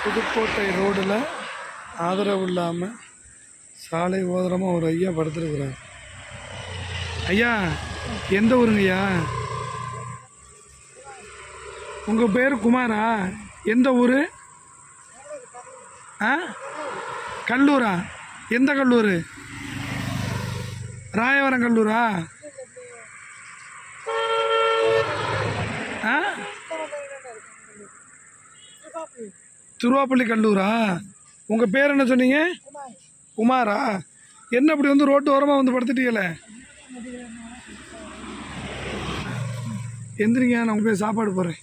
புதுக்கோட்டை ரோடில் ஆதரவு இல்லாமல் சாலை ஓரமாக ஒரு ஐயா படுத்துருக்குறார். ஐயா, எந்த ஊருங்கய்யா? உங்கள் பேர் குமாரா? எந்த ஊர்? கல்லூரா? எந்த கல்லூர்? ராயவரம் கல்லூரா? திருவாப்பள்ளி கல்லூரா? உங்கள் பேர் என்ன சொன்னீங்க? குமாரா? என்ன இப்படி வந்து ரோட்டு ஓரமாக வந்து படுத்துட்டீங்களே? எந்திரிங்க, நான் போய் சாப்பாடு போடுறேன்.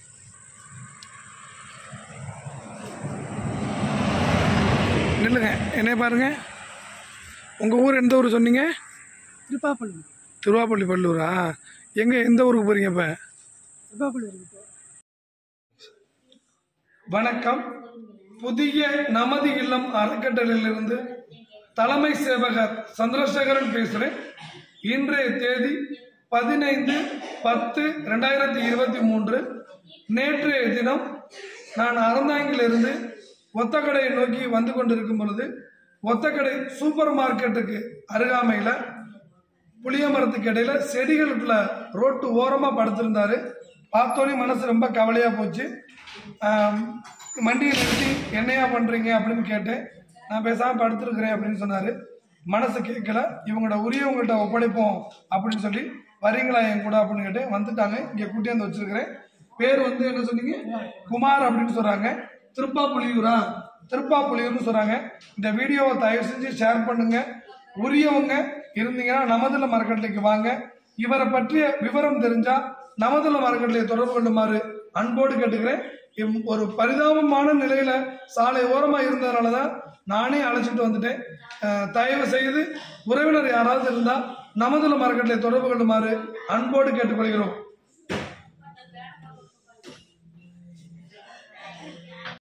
நில்லுங்க, என்ன பாருங்க. உங்கள் ஊர் எந்த ஊர் சொன்னீங்க? திருப்பாப்பள்ளி. திருவாப்பள்ளி பல்லூரா? எங்கே, எந்த ஊருக்கு போகிறீங்க இப்போ? திருப்பாப்பள்ளி. வணக்கம். புதிய நமது இல்லம் அறக்கட்டளையிலிருந்து தலைமை சேவகர் சந்திரசேகரன் பேசுகிறேன். இன்றைய தேதி 15/10/2023. நேற்றைய தினம் நான் அறந்தாங்கிலிருந்து ஒத்தக்கடையை நோக்கி வந்து கொண்டிருக்கும் பொழுது ஒத்தக்கடை சூப்பர் மார்க்கெட்டுக்கு அருகாமையில் புளிய மரத்துக்கு இடையில செடிகளுக்குள்ள ரோட்டு ஓரமாக படுத்திருந்தாரு. பார்த்தோன்னே மனசு ரொம்ப கவலையாக போச்சு. மண்டியை நிறுத்தி என்னையா பண்ணுறீங்க அப்படின்னு கேட்டேன். நான் பேசாமல் படுத்துருக்கிறேன் அப்படின்னு சொன்னார். மனசு கேட்கல. இவங்களோட உரியவங்கள்ட்ட ஒப்படைப்போம் அப்படின்னு சொல்லி வரீங்களா என் கூட அப்படின்னு கேட்டேன். வந்துட்டாங்க. இங்கே கூட்டியாந்து வச்சிருக்கிறேன். பேர் வந்து என்ன சொன்னீங்க? குமார் அப்படின்னு சொல்கிறாங்க. திருப்பாப்புலியூரா? திருப்பாப்புலியூர்னு சொல்கிறாங்க. இந்த வீடியோவை தயவு செஞ்சு ஷேர் பண்ணுங்க. உரியவங்க இருந்தீங்கன்னா நமதுல மரக்கட்டளைக்கு வாங்க. இவரை பற்றிய விவரம் தெரிஞ்சா நமதுல மரக்கட்டளையை தொடர்பு கொள்ளுமாறு அன்போடு கேட்டுக்கிறேன். ஒரு பரிதாபமான நிலையில சாலை ஓரமா இருந்ததுனாலதான் நானே அழைச்சிட்டு வந்துட்டேன். தயவு செய்து உறவினர் யாராவது இருந்தா நமதுல மரக்கட்டளை தொடர்பு கொள்ளுமாறு அன்போடு கேட்டுக்கொள்கிறோம்.